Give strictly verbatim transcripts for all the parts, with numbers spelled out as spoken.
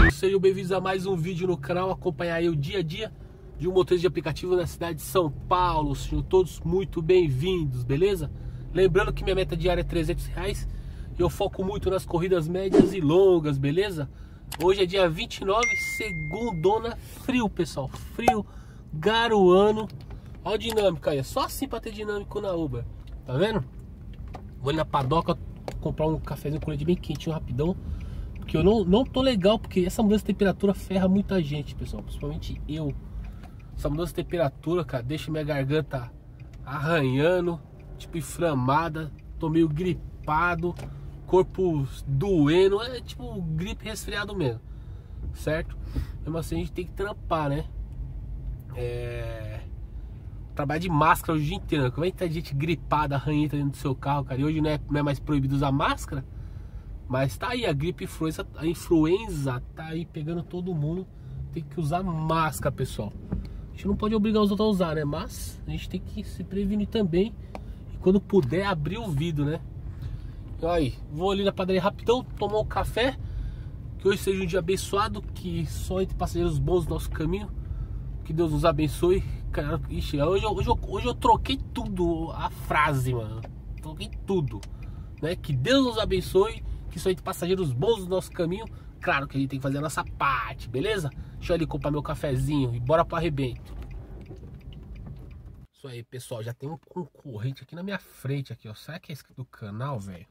Sejam bem-vindos a mais um vídeo no canal, acompanhar aí o dia a dia de um motorista de aplicativo na cidade de São Paulo. Sejam todos muito bem-vindos, beleza? Lembrando que minha meta diária é trezentos reais e eu foco muito nas corridas médias e longas, beleza? Hoje é dia vinte e nove, segundona, frio, pessoal, frio, garoando. Olha a dinâmica aí, é só assim pra ter dinâmico na Uber, tá vendo? Vou ali na padoca comprar um cafezinho com leite bem quentinho, rapidão. Porque eu não, não tô legal, porque essa mudança de temperatura ferra muita gente, pessoal. Principalmente eu. Essa mudança de temperatura, cara, deixa minha garganta arranhando, tipo inflamada. Tô meio gripado, corpo doendo. É tipo gripe resfriado mesmo, certo? Mesmo assim a gente tem que trampar, né? É... Trabalhar de máscara o dia inteiro. Como é que tá gente gripada, arranhenta dentro do seu carro, cara? E hoje não é, não é mais proibido usar máscara. Mas tá aí, a gripe influenza, a influenza tá aí pegando todo mundo. Tem que usar máscara, pessoal. A gente não pode obrigar os outros a usar, né? Mas a gente tem que se prevenir também. E quando puder, abrir o vidro, né? Então aí, vou ali na padaria rapidão, tomar um café. Que hoje seja um dia abençoado. Que só entre passageiros bons no nosso caminho. Que Deus nos abençoe. Cara, ixi, hoje, eu, hoje, eu, hoje eu troquei tudo, a frase, mano. Troquei tudo, né? Que Deus nos abençoe. Que só entre passageiros bons do nosso caminho. Claro que a gente tem que fazer a nossa parte, beleza? Deixa eu ali comprar meu cafezinho e bora pro arrebento. Isso aí, pessoal, já tem um concorrente aqui na minha frente aqui, ó. Será que é inscrito do canal, velho?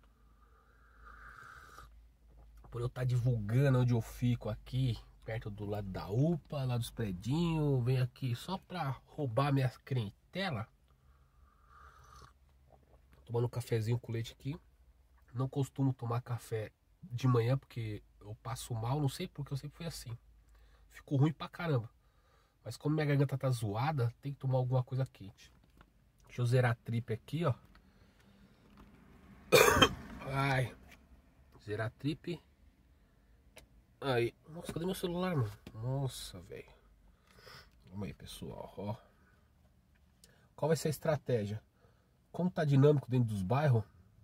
Por eu estar divulgando onde eu fico aqui, perto do lado da U P A, lá dos predinhos, vem aqui só pra roubar minha clientela. Tomando um cafezinho com leite aqui. Não costumo tomar café de manhã porque eu passo mal, não sei porque eu sempre fui assim. Fico ruim pra caramba. Mas como minha garganta tá zoada, tem que tomar alguma coisa quente. Deixa eu zerar a trip aqui, ó. Ai. Zerar a trip. Aí. Nossa, cadê meu celular, mano? Nossa, velho. Vamos aí, pessoal, ó. Qual vai ser a estratégia? Como tá dinâmico dentro dos bairros,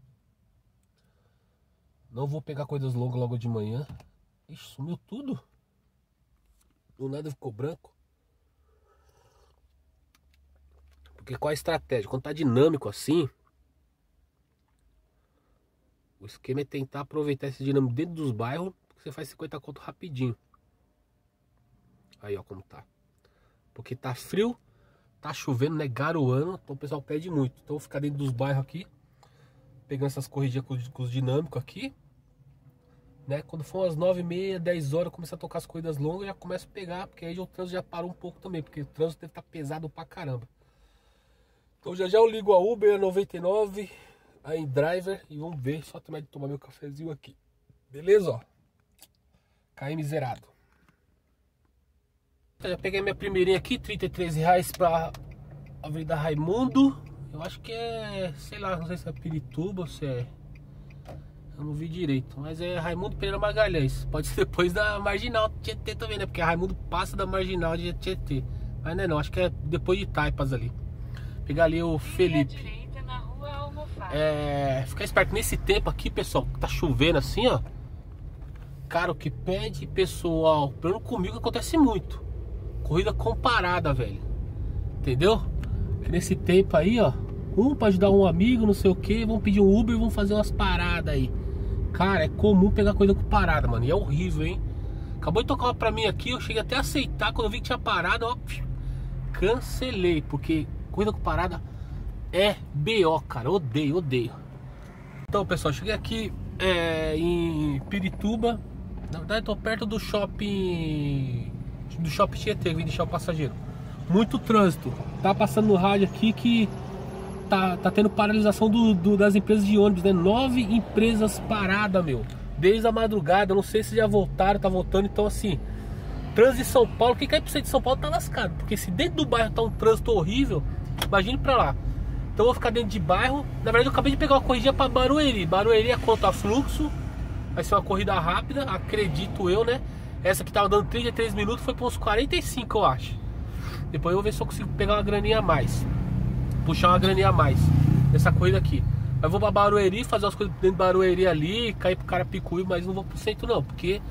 não vou pegar coisas longas logo de manhã. Ixi, sumiu tudo. Do nada ficou branco. Porque qual a estratégia? Quando tá dinâmico assim, o esquema é tentar aproveitar esse dinâmico dentro dos bairros. Porque você faz cinquenta conto rapidinho. Aí, ó, como tá. Porque tá frio, tá chovendo, né? Garoando. Então o pessoal pede muito. Então eu vou ficar dentro dos bairros aqui, pegando essas corridinhas com, com os dinâmicos aqui, né? Quando for umas nove e meia, dez horas, começar a tocar as corridas longas, já começo a pegar, porque aí o trânsito já parou um pouco também, porque o trânsito deve estar pesado pra caramba. Então já já eu ligo a Uber, a noventa e nove, a InDriver e vamos ver, só terminar de tomar meu cafezinho aqui. Beleza, ó. K M zerado. Eu já peguei minha primeirinha aqui, trinta e três reais pra Avenida Raimundo. Eu acho que é, sei lá, não sei se é Pirituba ou se é... Eu não vi direito, mas é Raimundo Pereira Magalhães. Pode ser depois da Marginal Tietê também, né? Porque a Raimundo passa da Marginal de Tietê. Mas não é não, acho que é depois de Taipas ali. Pegar ali o Felipe. Na rua é... Ficar esperto nesse tempo aqui, pessoal, que tá chovendo assim, ó. Cara, o que pede, pessoal, pelo comigo acontece muito. Corrida comparada, velho. Entendeu? Nesse tempo aí, ó, um pra ajudar um amigo, não sei o que, vão pedir um Uber e vão fazer umas paradas aí. Cara, é comum pegar coisa com parada, mano, e é horrível, hein. Acabou de tocar uma pra mim aqui, eu cheguei até a aceitar. Quando eu vi que tinha parada, ó, cancelei, porque corrida com parada é B O, cara, odeio, odeio. Então, pessoal, cheguei aqui é, em Pirituba. Na verdade, eu tô perto do shopping, do shopping Tietê, que vim deixar o passageiro. Muito trânsito. Tá passando no rádio aqui que tá, tá tendo paralisação do, do, das empresas de ônibus, né? Nove empresas paradas, meu. Desde a madrugada, não sei se já voltaram, tá voltando. Então assim, trânsito de São Paulo, quem cai pro centro de São Paulo tá lascado. Porque se dentro do bairro tá um trânsito horrível, imagine pra lá. Então eu vou ficar dentro de bairro. Na verdade eu acabei de pegar uma corridinha pra Barueri. Barueri é contra fluxo. Vai ser uma corrida rápida, acredito eu, né? Essa que tava dando trinta e três minutos foi pra uns quarenta e cinco, eu acho. Depois eu vou ver se eu consigo pegar uma graninha a mais. Puxar uma graninha a mais nessa corrida aqui. Eu vou pra Barueri, fazer umas coisas dentro de Barueri ali, cair pro Carapicuí, mas não vou pro centro não, porque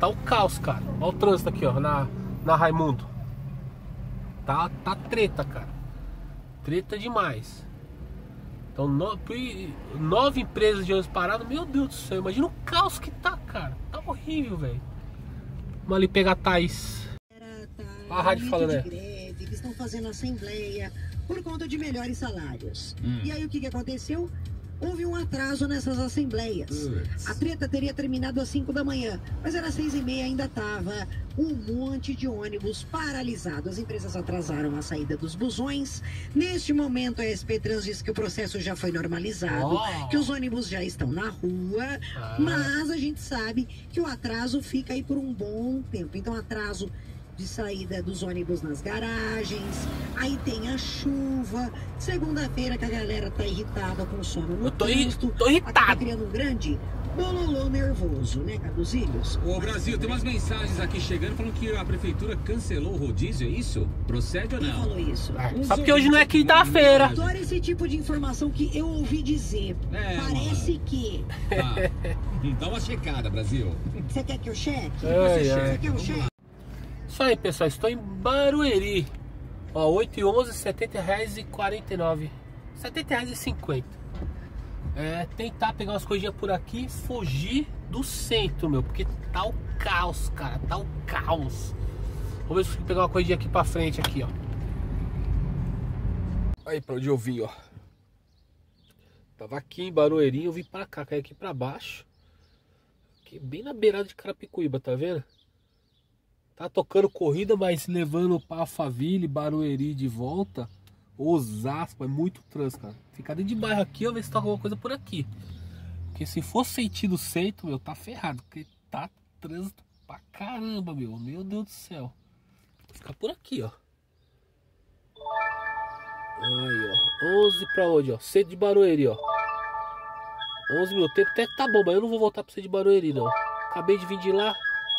tá o caos, cara. Olha o trânsito aqui, ó, na, na Raimundo. Tá, tá treta, cara. Treta demais. Então, no, nove empresas de ônibus parados. Meu Deus do céu, imagina o caos que tá, cara. Tá horrível, velho. Vamos ali pegar a Thaís. Olha a rádio falando, né? Greve, que estão fazendo assembleia por conta de melhores salários. Hum. E aí o que, que aconteceu? Houve um atraso nessas assembleias. Puts. A treta teria terminado às cinco da manhã, mas era seis e meia, ainda tava um monte de ônibus paralisado. As empresas atrasaram a saída dos busões. Neste momento, a S P Trans diz que o processo já foi normalizado, Oh. que os ônibus já estão na rua, Ah. mas a gente sabe que o atraso fica aí por um bom tempo. Então, atraso de saída dos ônibus nas garagens, aí tem a chuva, segunda-feira que a galera tá irritada com o sono no Eu tô, trânsito, tô irritado. acaba criando um grande bololô nervoso, né, Caduzilhos? Ô Brasil, tem umas mensagens aqui chegando falando que a prefeitura cancelou o rodízio, é isso? Procede ou Quem não? falou isso? É, Os só porque hoje não é ouvintes- quinta-feira. Adoro esse tipo de informação que eu ouvi dizer. É, Parece que... Tá. Dá uma checada, Brasil. Você quer que eu cheque? Ai, Você ai. quer que eu cheque? Isso aí, pessoal, estou em Barueri. Ó, oito e onze, setenta reais e quarenta e nove. setenta reais e cinquenta. É, tentar pegar umas coisinhas por aqui e fugir do centro, meu, porque tá o caos, cara, tá o caos. Vamos ver se eu consigo pegar uma coisinha aqui pra frente, aqui, ó. Aí, pra onde eu vim, ó. Tava aqui em Barueri, eu vim pra cá, caí aqui pra baixo. Aqui bem na beirada de Carapicuíba, tá vendo? Tá tocando corrida, mas levando para Alphaville, Barueri de volta, Osasco, é muito trânsito, cara. Ficar dentro de bairro aqui, eu ver se toca alguma coisa por aqui. Porque se for sentido centro, meu, tá ferrado. Porque tá trânsito pra caramba, meu. Meu Deus do céu. Vou ficar por aqui, ó. Aí, ó. onze pra onde, ó? Centro de Barueri, ó. onze mil. O tempo até que tá bom, mas eu não vou voltar pro centro de Barueri, não. Acabei de vir de lá.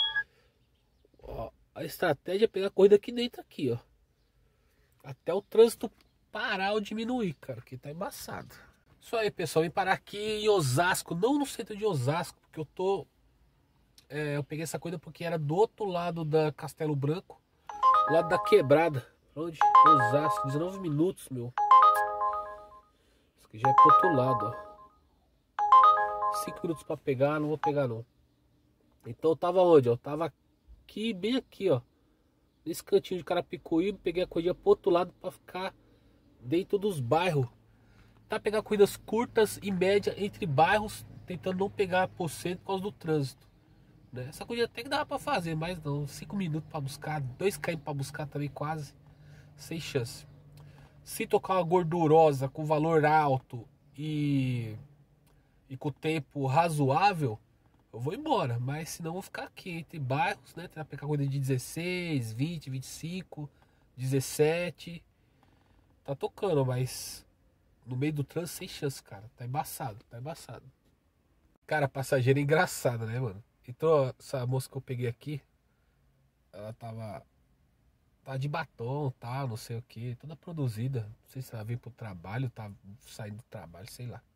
A estratégia é pegar a corrida aqui dentro, aqui, ó. Até o trânsito parar ou diminuir, cara, que tá embaçado. Isso aí, pessoal, vim parar aqui em Osasco, não no centro de Osasco, porque eu tô... É, eu peguei essa corrida porque era do outro lado da Castelo Branco, do lado da Quebrada. Onde? Osasco, dezenove minutos, meu. Isso aqui já é pro outro lado, ó. cinco minutos pra pegar, não vou pegar, não. Então eu tava onde, ó? Eu tava aqui, bem aqui, ó, nesse cantinho de Carapicuíba. Peguei a corrida pro outro lado para ficar dentro dos bairros, tá? Pegar corridas curtas e média entre bairros, tentando não pegar por cento por causa do trânsito, né? Essa corrida até que dava para fazer, mas não, cinco minutos para buscar, dois quilômetros para buscar também, quase sem chance. Se tocar uma gordurosa com valor alto e, e com o tempo razoável, eu vou embora, mas senão eu vou ficar aqui entre bairros, né? Tentar pegar corrida de dezesseis, vinte, vinte e cinco, dezessete. Tá tocando, mas no meio do trânsito sem chance, cara. Tá embaçado, tá embaçado. Cara, passageira é engraçada, né, mano? Então, essa moça que eu peguei aqui, ela tava, tava de batom, tá, não sei o que, toda produzida. Não sei se ela veio pro trabalho, tá saindo do trabalho, sei lá.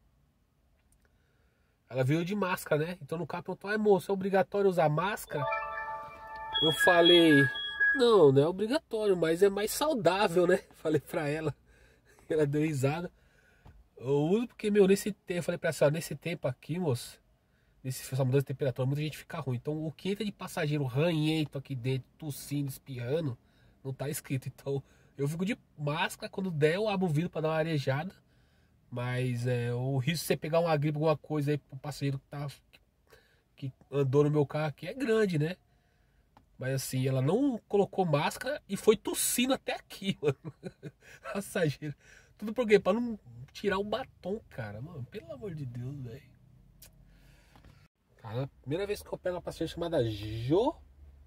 Ela veio de máscara, né? Então no carro perguntou: ai, moço, é obrigatório usar máscara? Eu falei: não, não é obrigatório, mas é mais saudável, né? Falei pra ela. Ela deu risada. Eu uso porque, meu, nesse tempo, eu falei pra ela: nesse tempo aqui, moço, nesse essa mudança de temperatura, muita gente fica ruim. Então o que entra de passageiro ranhento aqui dentro, tossindo, espirrando, não tá escrito. Então eu fico de máscara, quando der eu abro o vidro pra dar uma arejada. Mas é, o risco de você pegar uma gripe, alguma coisa aí pro passageiro que, tá, que andou no meu carro aqui é grande, né? Mas assim, ela não colocou máscara e foi tossindo até aqui, mano. Passageiro. Tudo por quê? Pra não tirar o batom, cara. Mano, pelo amor de Deus, velho. Cara, primeira vez que eu pego uma passageira chamada Joviana.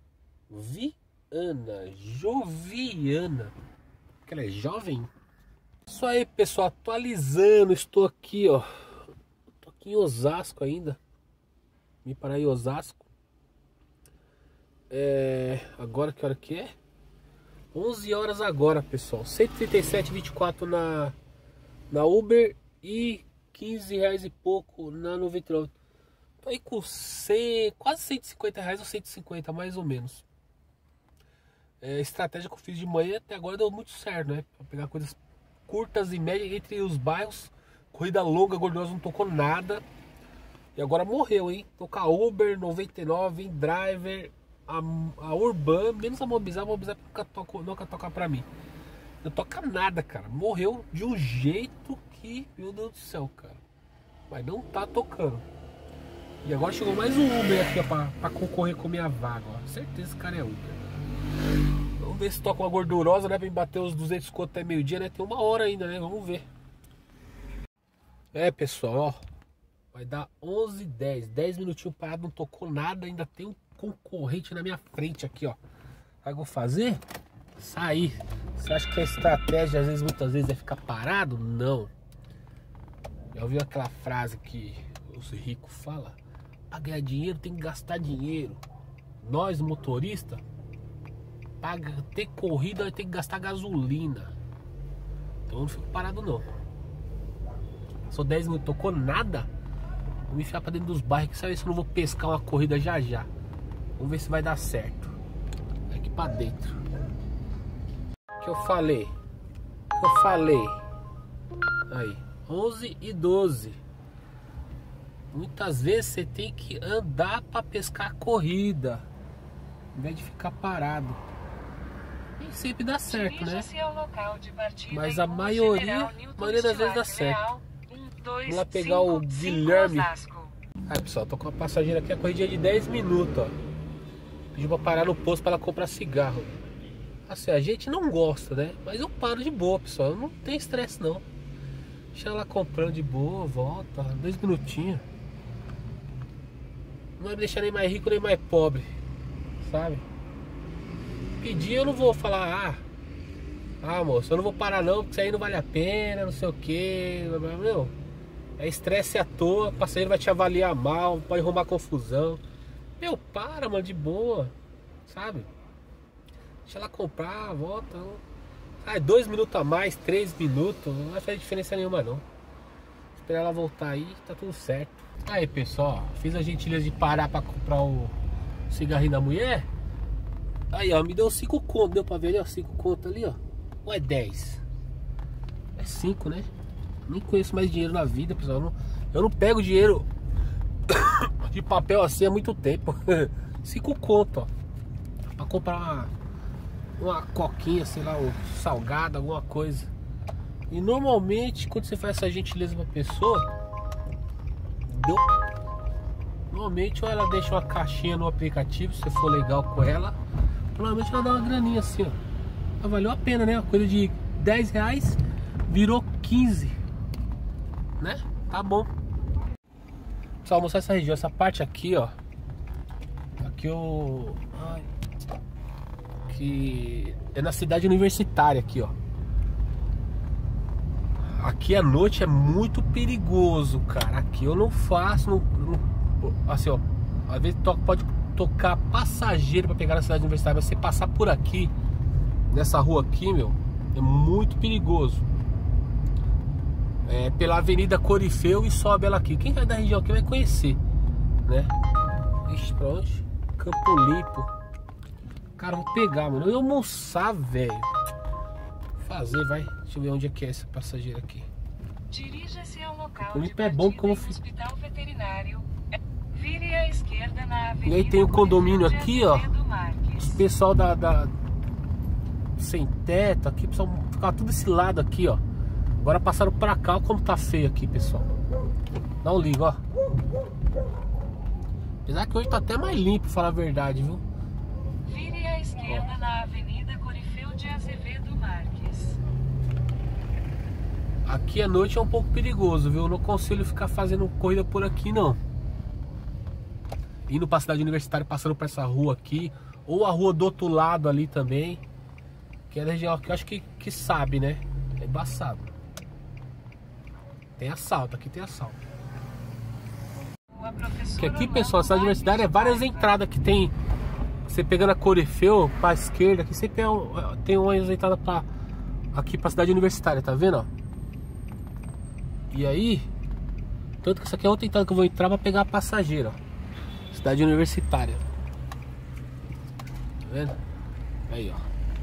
Joviana. Porque ela é jovem. Isso aí, pessoal, atualizando, estou aqui, ó. Tô aqui em Osasco ainda. Vim parar em Osasco. É... Agora que hora que é? onze horas agora, pessoal. cento e trinta e sete reais e vinte e quatro na, na Uber e quinze reais e pouco na noventa e nove. Tô aí com cem, quase cento e cinquenta reais ou cento e cinquenta, mais ou menos. É, a estratégia que eu fiz de manhã até agora deu muito certo, né? Pra pegar coisas curtas e médias entre os bairros. Corrida longa, gordurosa, não tocou nada. E agora morreu, hein? Tô com a Uber noventa e nove, Driver, a, a Urban, menos a Mobizar. A Mobizar nunca toca, nunca toca pra mim. Não toca nada, cara. Morreu de um jeito que, meu Deus do céu, cara. Mas não tá tocando. E agora chegou mais um Uber aqui, ó, pra, pra concorrer com minha vaga, ó. Certeza que esse cara é Uber. Vamos ver se toca uma gordurosa, né? Pra me bater os duzentos conto até meio-dia, né? Tem uma hora ainda, né? Vamos ver. É, pessoal, ó. Vai dar onze e dez. dez minutinhos parado, não tocou nada. Ainda tem um concorrente na minha frente aqui, ó. Sabe o que eu vou fazer? Sair. Você acha que a estratégia, às vezes, muitas vezes, é ficar parado? Não. Já ouviu aquela frase que os ricos falam? Pra ganhar dinheiro tem que gastar dinheiro. Nós, motoristas, pra ter corrida vai ter que gastar gasolina. Então eu não fico parado não. Só dez minutos, tocou nada. Vou me enfiar pra dentro dos bairros, que sabe se eu não vou pescar uma corrida já já. Vamos ver se vai dar certo. Aqui pra dentro. O que eu falei? O que eu falei? Aí, onze e doze. Muitas vezes você tem que andar pra pescar a corrida, em vez de ficar parado. Nem sempre dá certo, né? Mas a maioria, a maioria das vezes dá certo. Vamos lá pegar o Guilherme. Aí, pessoal, tô com uma passageira aqui, a corridinha de dez minutos, ó. Pediu pra parar no posto pra ela comprar cigarro. Assim, a gente não gosta, né? Mas eu paro de boa, pessoal. Eu não tenho estresse, não. Deixa ela comprando de boa, volta. Dois minutinhos. Não vai me deixar nem mais rico nem mais pobre, sabe? Pedir eu não vou falar, ah, ah moço, eu não vou parar não, porque isso aí não vale a pena, não sei o que. Meu, é estresse à toa, o passageiro vai te avaliar mal, pode arrumar confusão. Meu, para, mano, de boa, sabe? Deixa ela comprar, volta. Ah, dois minutos a mais, três minutos, não vai fazer diferença nenhuma não. Esperar ela voltar aí, tá tudo certo. Aí, pessoal, fiz a gentileza de parar pra comprar o cigarrinho da mulher. Aí, ó, me deu cinco conto, deu pra ver ali, ó, cinco conto ali, ó. Ou é dez? É cinco, né? Nem conheço mais dinheiro na vida, pessoal. Eu não, eu não pego dinheiro de papel assim há muito tempo. Cinco conto, ó. Pra comprar uma, uma coquinha, sei lá, um salgado, alguma coisa. E normalmente, quando você faz essa gentileza pra pessoa, deu... normalmente ou ela deixa uma caixinha no aplicativo, se for legal com ela. Normalmente ela dá uma graninha assim, ó. Mas valeu a pena, né? Uma coisa de dez reais virou quinze, né? Tá bom. Só vou mostrar essa região, essa parte aqui, ó. Aqui eu... Ai. Que é na cidade universitária aqui, ó. Aqui à noite é muito perigoso, cara. Aqui eu não faço, não, não, assim, ó. Às vezes pode tocar passageiro pra pegar na cidade universitária. Mas você passar por aqui, nessa rua aqui, meu, é muito perigoso. É pela Avenida Corifeu e sobe ela aqui. Quem é da região aqui vai conhecer, né? Ixi, pra onde? Campo Limpo. Cara, vou pegar, mano. Eu ia almoçar, velho. Fazer, vai. Deixa eu ver onde é que é essa passageira aqui. Dirija-se ao local de é bom como no hospital veterinário. Vire à esquerda na avenida. E aí tem o condomínio aqui, ó. Os pessoal da, da sem teto aqui, pessoal ficar tudo esse lado aqui, ó. Agora passaram pra cá, olha como tá feio aqui, pessoal. Dá um ligo, ó. Apesar que hoje tá até mais limpo, pra falar a verdade, viu? Vire à esquerda ó. Na avenida Corifeu de Azevedo Marques. Aqui à noite é um pouco perigoso, viu? Eu não aconselho ficar fazendo corrida por aqui, não. Indo pra cidade universitária, passando por essa rua aqui. Ou a rua do outro lado ali também. Que é a região que eu acho que, que sabe, né? É embaçado. Tem assalto, aqui tem assalto. Porque aqui, pessoal, a cidade universitária é várias entradas que tem. Você pegando a Corifeu pra esquerda, aqui sempre é um, tem uma entrada pra, aqui pra cidade universitária, tá vendo? Ó? E aí, Tanto que essa aqui é outra entrada que eu vou entrar pra pegar a passageira, ó. Cidade Universitária. Tá vendo? Aí, ó.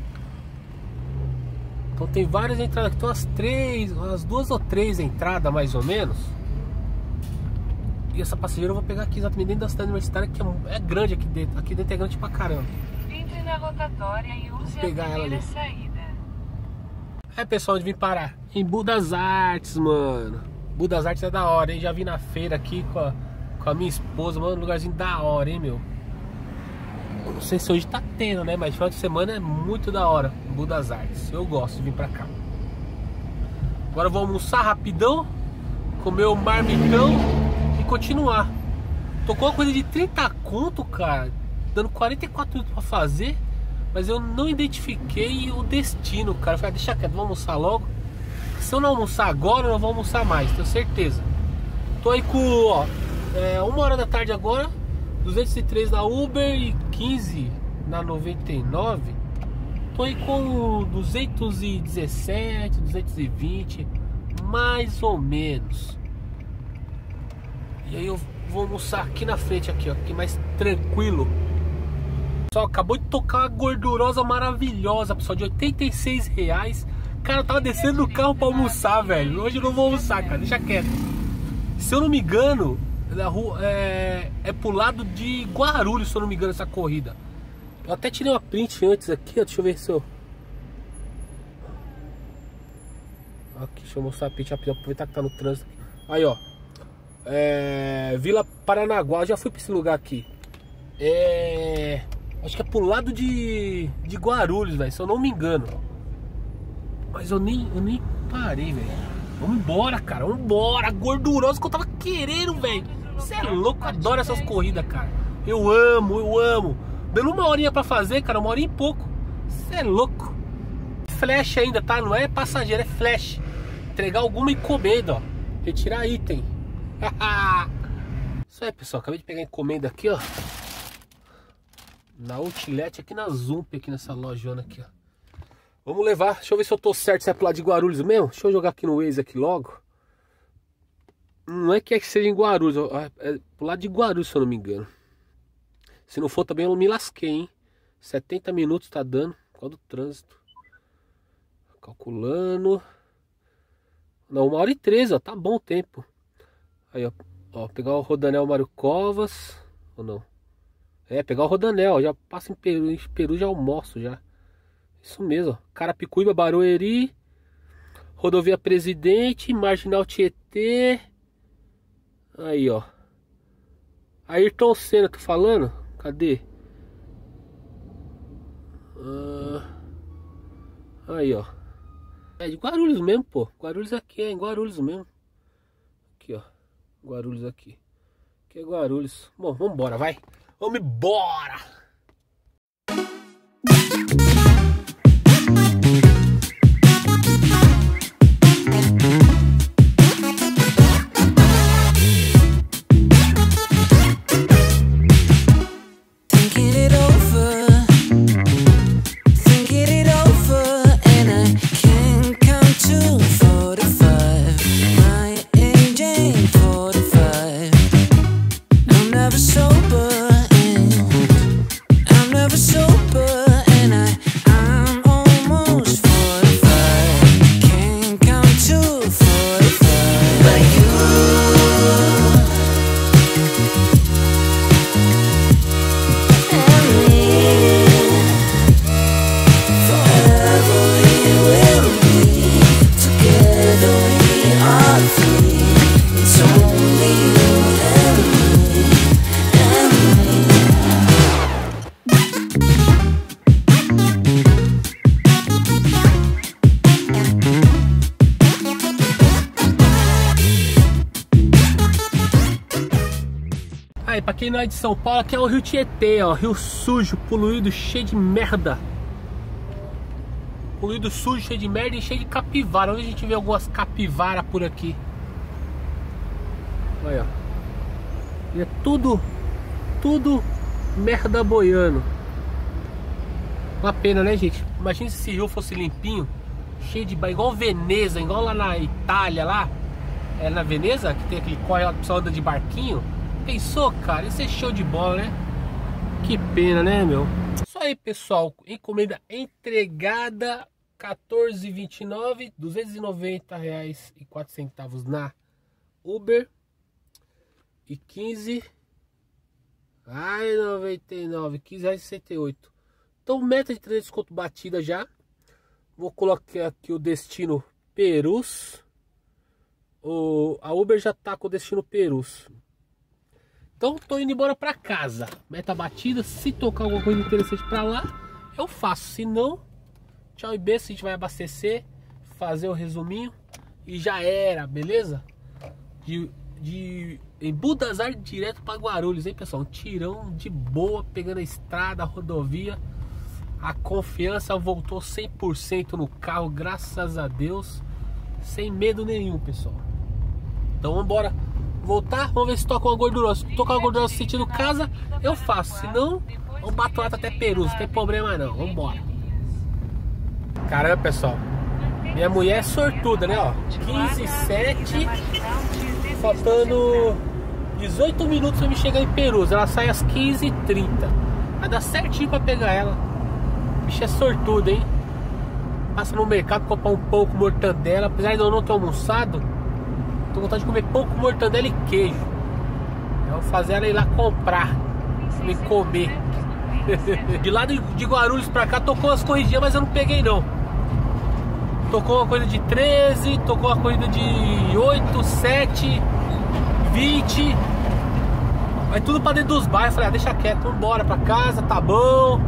Então tem várias entradas aqui. Tem umas três, umas duas ou três entradas mais ou menos. E essa passageira eu vou pegar aqui exatamente dentro da cidade universitária, que é, é grande aqui dentro. Aqui dentro é grande pra caramba. Entre na rotatória e use Vou pegar a ela primeira ali. saída. É, pessoal, onde vim parar? Em Budas Artes, mano. Budas Artes é da hora, hein? Já vim na feira aqui com a, com a minha esposa, mano. Um lugarzinho da hora, hein, meu? Eu não sei se hoje tá tendo, né? Mas final de semana é muito da hora. Budas Artes. Eu gosto de vir pra cá. Agora eu vou almoçar rapidão, comer o marmitão e continuar. Tô com uma coisa de trinta conto, cara. Dando quarenta e quatro minutos pra fazer. Mas eu não identifiquei o destino, cara. Eu falei, deixa quieto, vou almoçar logo. Se eu não almoçar agora, eu não vou almoçar mais, tenho certeza. Tô aí com, ó, é, uma hora da tarde agora, duzentos e três na Uber e quinze na noventa e nove. Tô aí com duzentos e dezessete, duzentos e vinte, mais ou menos. E aí eu vou almoçar aqui na frente, aqui, ó, aqui mais tranquilo. Só acabou de tocar uma gordurosa maravilhosa, pessoal, de oitenta e seis reais. Cara, eu tava descendo do carro pra almoçar, velho. Hoje eu não vou almoçar, cara, deixa quieto. Se eu não me engano, é, é pro lado de Guarulhos, se eu não me engano, essa corrida. Eu até tirei uma print antes aqui, ó, deixa eu ver se eu... Aqui, deixa eu mostrar a print rapidinho, aproveitar que tá no trânsito. Aí, ó. É... Vila Paranaguá, eu já fui pra esse lugar aqui. É... Acho que é pro lado de, de Guarulhos, velho, se eu não me engano. Mas eu nem, eu nem parei, velho. Vamos embora, cara, vamos embora. Gorduroso que eu tava querendo, velho. Você é louco, eu adoro essas corridas, cara. Eu amo, eu amo. Dando uma horinha pra fazer, cara, uma horinha e pouco. Você é louco. Flash ainda, tá? Não é passageiro, é flash. Entregar alguma encomenda, ó. Retirar item. Isso aí, pessoal, acabei de pegar a encomenda aqui, ó. Na Outlet, aqui na Zump, aqui nessa lojona aqui, ó. Vamos levar, deixa eu ver se eu tô certo, se é pro lado de Guarulhos mesmo. Deixa eu jogar aqui no Waze aqui logo. Não é que é que seja em Guarulhos, é pro lado de Guarulhos, se eu não me engano. Se não for também eu não me lasquei, hein. setenta minutos tá dando, por causa do trânsito. Calculando. Não, uma hora e treze, ó, tá bom o tempo. Aí, ó, ó, pegar o Rodanel Mário Covas, ou não? É, pegar o Rodanel, já passa em Peru, em Peru já almoço já. Isso mesmo, ó. Carapicuíba, Barueri, Rodovia Presidente, Marginal Tietê. Aí, ó. Ayrton Senna, tô falando? Cadê? Ah, aí, ó. É de Guarulhos mesmo, pô. Guarulhos aqui, é em Guarulhos mesmo. Aqui, ó. Guarulhos aqui. Aqui é Guarulhos. Bom, vambora, vai. Vamos embora! Aí, pra quem não é de São Paulo, aqui é o Rio Tietê, ó. Rio sujo, poluído, cheio de merda. Poluído, sujo, cheio de merda e cheio de capivara. Onde a gente vê algumas capivaras por aqui. Olha, ó. E é tudo, tudo merda boiando. Uma pena, né, gente? Imagina se esse rio fosse limpinho, cheio de... igual Veneza, igual lá na Itália, lá. é na Veneza, que tem aquele corre lá que o pessoal anda de barquinho. Pensou, cara? Isso é show de bola, né? Que pena, né, meu? Isso aí, pessoal. Encomenda entregada. quatorze e vinte e nove, duzentos e noventa reais e quatro centavos na Uber. E quinze. Ai, noventa e nove. quinze reais e sessenta e oito. Então, meta de trezentos conto batida já. Vou colocar aqui o destino Perus. O, a Uber já tá com o destino Perus. Então, tô indo embora pra casa. Meta batida. Se tocar alguma coisa interessante pra lá, eu faço. Se não, tchau e beijo. A gente vai abastecer, fazer o resuminho e já era, beleza? De, de em Budas Artes direto pra Guarulhos, hein, pessoal? Um tirão de boa, pegando a estrada, a rodovia. A confiança voltou cem por cento no carro, graças a Deus. Sem medo nenhum, pessoal. Então vamos embora voltar, vamos ver se toca uma gordura. Se tocar uma gordura sentido casa, eu faço. Se não, eu bato até Perus, não tem problema não. Vamos embora. Caramba, pessoal. Minha mulher é sortuda, né? Ó, quinze e sete. Faltando dezoito minutos pra me chegar em Perus. Ela sai às quinze e trinta. Vai dar certinho pra pegar ela. Bicho é sortuda, hein? Passa no mercado comprar um pouco mortandela. Apesar de eu não ter almoçado, tô com vontade de comer pouco mortandela e queijo. Eu vou fazer ela ir lá comprar, me comer. De lá de Guarulhos pra cá tocou as corridinhas, mas eu não peguei não. Tocou uma coisa de treze, tocou uma coisa de oito, sete, vinte. Vai tudo pra dentro dos bairros. Falei, ah, deixa quieto, vamos embora pra casa, tá bom.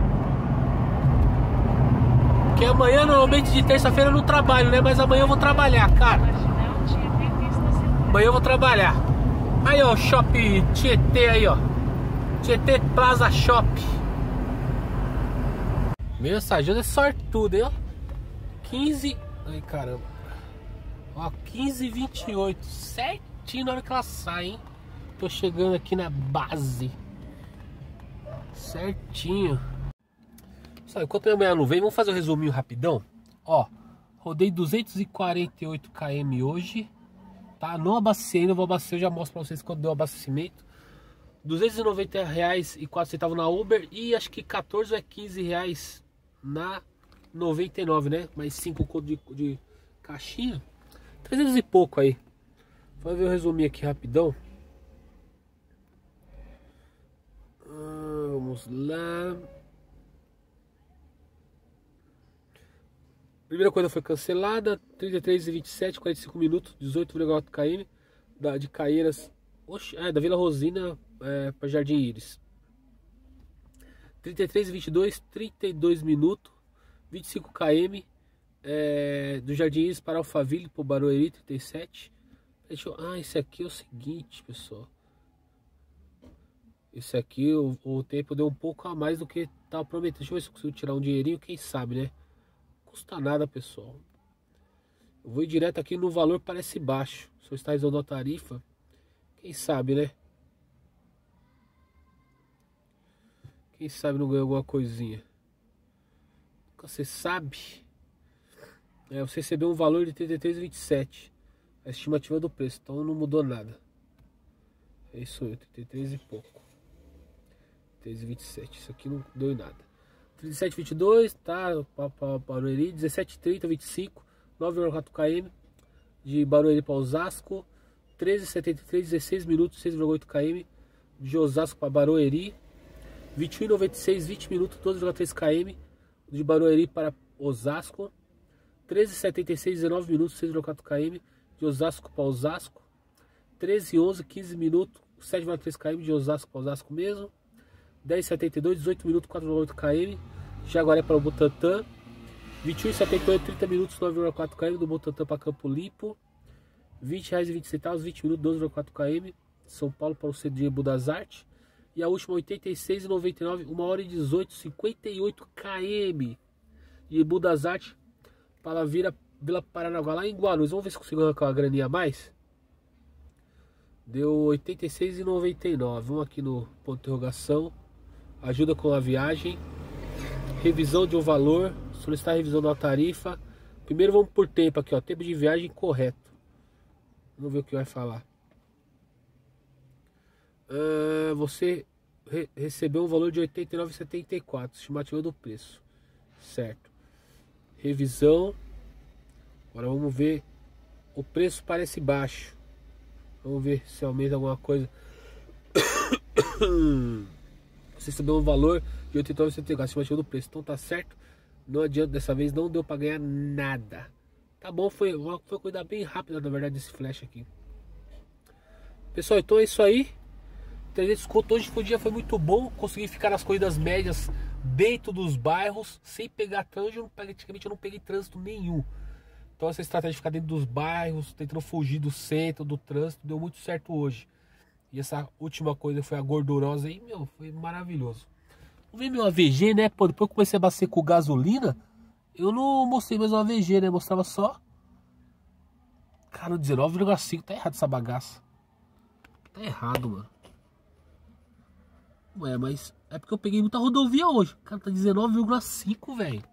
Porque amanhã, normalmente de terça-feira eu não trabalho, né? Mas amanhã eu vou trabalhar, cara. Amanhã eu vou trabalhar. Aí, ó, Shopping Tietê aí, ó. Tietê Plaza Shop. Meu, essa ajuda é sortuda, hein, ó. quinze... Ai, caramba. Ó, quinze e vinte e oito. Certinho na hora que ela sai, hein. Tô chegando aqui na base. Certinho. Só, enquanto minha mulher não vem, vamos fazer um resuminho rapidão. Ó, rodei duzentos e quarenta e oito quilômetros hoje. Tá? Não abasteci ainda, vou abastecer, eu já mostro pra vocês quando deu o abastecimento. duzentos e noventa reais e quatro centavos na Uber. E acho que quatorze ou quinze reais na noventa e nove, né? Mais cinco conto de, de caixinha. trezentos e pouco aí. Vamos ver o resuminho aqui rapidão. Ah, vamos lá. Primeira coisa foi cancelada. trinta e três e vinte e sete, quarenta e cinco minutos, dezoito vírgula oito quilômetros da, de Caieiras. Oxe, é, da Vila Rosina é, para Jardim Íris. trinta e três e vinte e dois, trinta e dois minutos, vinte e cinco quilômetros é, do Jardim Íris para Alphaville, para o Barueri, trinta e sete. Deixa eu, ah, esse aqui é o seguinte, pessoal. Esse aqui o, o tempo deu um pouco a mais do que estava prometendo. Deixa eu ver se eu consigo tirar um dinheirinho, quem sabe, né? Custa nada, pessoal. Eu vou ir direto aqui no valor, parece baixo. Se eu estar resolvendo a tarifa, quem sabe, né? Quem sabe não ganha alguma coisinha. Você sabe. É, você recebeu um valor de trinta e três e vinte e sete. A estimativa do preço, então não mudou nada. É isso aí, trinta e três e pouco. trinta e três e vinte e sete. Isso aqui não deu em nada. trinta e sete e vinte e dois, tá? Para Barueri. dezessete e trinta, vinte e cinco. nove vírgula quatro quilômetros de Barueri para Osasco. treze e setenta e três, dezesseis minutos, seis vírgula oito quilômetros de Osasco para Barueri. vinte e um e noventa e seis, vinte minutos, doze vírgula três quilômetros de Barueri para Osasco. treze e setenta e seis, dezenove minutos, seis vírgula quatro quilômetros de Osasco para Osasco. treze e onze, quinze minutos, sete vírgula três quilômetros de Osasco para Osasco mesmo. dez e setenta e dois, dezoito minutos, quatro vírgula oito quilômetros de Jaguaré para o Butantã. vinte e um e setenta e oito, trinta minutos, nove vírgula quatro quilômetros do Butantã para Campo Limpo. vinte reais e vinte centavos, vinte minutos, doze vírgula quatro quilômetros São Paulo para o C D Budas Artes. E a última oitenta e seis e noventa e nove, uma hora e dezoito, cinquenta e oito quilômetros de Budas Artes para a Vila, Vila Paranaguá, lá em Guarulhos. Vamos ver se consigo arrancar uma graninha a mais. Deu oitenta e seis e noventa e nove. Vamos aqui no ponto de interrogação. Ajuda com a viagem. Revisão de um valor. Solicitar a revisão da tarifa. Primeiro vamos por tempo aqui, ó. Tempo de viagem correto. Vamos ver o que vai falar. Uh, você re recebeu um valor de oitenta e nove reais e setenta e quatro centavos, estimativa do preço. Certo. Revisão. Agora vamos ver. O preço parece baixo. Vamos ver se aumenta alguma coisa. Você recebeu um valor de oitenta e nove reais e setenta e quatro centavos, estimativa do preço. Então tá certo. Não adianta, dessa vez não deu pra ganhar nada. Tá bom, foi uma, foi uma coisa bem rápida, na verdade, esse flash aqui. Pessoal, então é isso aí. trezentos conto hoje foi, o dia foi muito bom. Consegui ficar nas corridas médias dentro dos bairros, sem pegar trânsito. Praticamente eu não peguei trânsito nenhum. Então essa estratégia de ficar dentro dos bairros, tentando fugir do centro, do trânsito, deu muito certo hoje. E essa última coisa foi a gordurosa aí, meu, foi maravilhoso. Vamos ver meu A V G, né? Pô, depois que eu comecei a abastecer com gasolina, eu não mostrei mais o A V G, né? Mostrava só. Cara, o dezenove vírgula cinco, tá errado essa bagaça. Tá errado, mano. Ué, mas é porque eu peguei muita rodovia hoje. Cara, tá dezenove vírgula cinco, velho.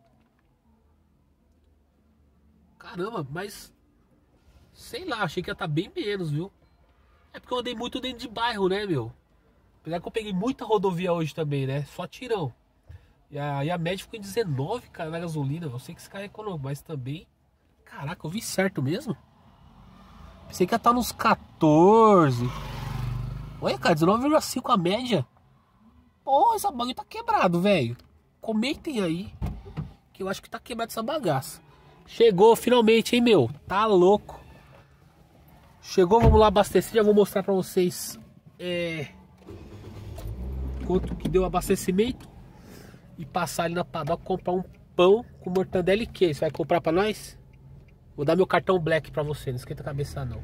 Caramba, mas... sei lá, achei que ia estar tá bem menos, viu? É porque eu andei muito dentro de bairro, né, meu? Apesar que eu peguei muita rodovia hoje também, né? Só tirão. E a, e a média ficou em dezenove, cara, na gasolina. Eu sei que esse carro é econômico, mas também... Caraca, eu vi certo mesmo? Pensei que ia estar nos quatorze. Olha, cara, dezenove vírgula cinco a média. Pô, essa bagulho tá quebrado, velho. Comentem aí que eu acho que tá quebrado essa bagaça. Chegou finalmente, hein, meu? Tá louco. Chegou, vamos lá abastecer. Já vou mostrar pra vocês é, quanto que deu o abastecimento. E passar ali na Padoca, comprar um pão com mortadela e queijo. Você vai comprar pra nós? Vou dar meu cartão Black pra você, não esquenta a cabeça não.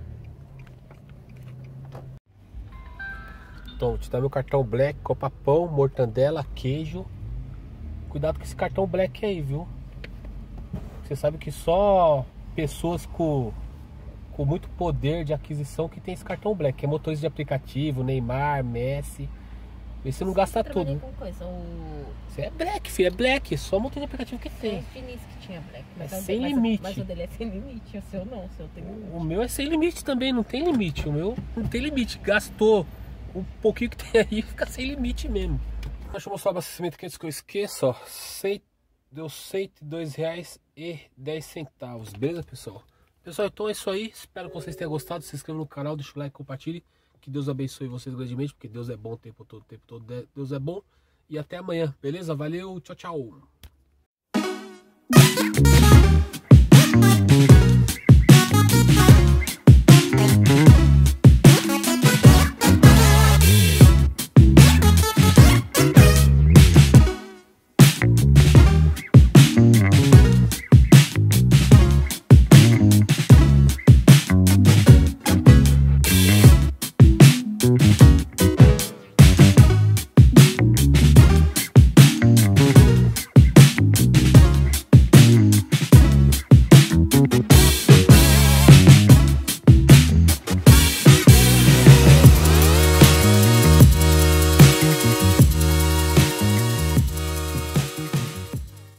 Então, vou te dar meu cartão Black, compra pão, mortadela, queijo. Cuidado com esse cartão Black aí, viu? Você sabe que só pessoas com, com muito poder de aquisição que tem esse cartão Black. É motorista de aplicativo, Neymar, Messi. Vê se não gasta tudo. Com coisa, o... Você é Black, filho, é Black. Só motorista de aplicativo que tem. É Finis que tinha Black. Mas é sem mas limite. O, mas o dele é sem limite, o seu não, o seu tem limite. O meu é sem limite também, não tem limite. O meu não tem limite. Gastou o pouquinho que tem aí, fica sem limite mesmo. Deixa eu mostrar o abastecimento aqui antes que eu esqueça, ó. Deu cento e dois reais e dez centavos. Beleza, pessoal? Pessoal, então é isso aí. Espero que vocês tenham gostado. Se inscreva no canal, deixa o like, compartilhe. Que Deus abençoe vocês grandemente, porque Deus é bom o tempo todo, o tempo todo. Deus é bom. E até amanhã, beleza? Valeu, tchau, tchau.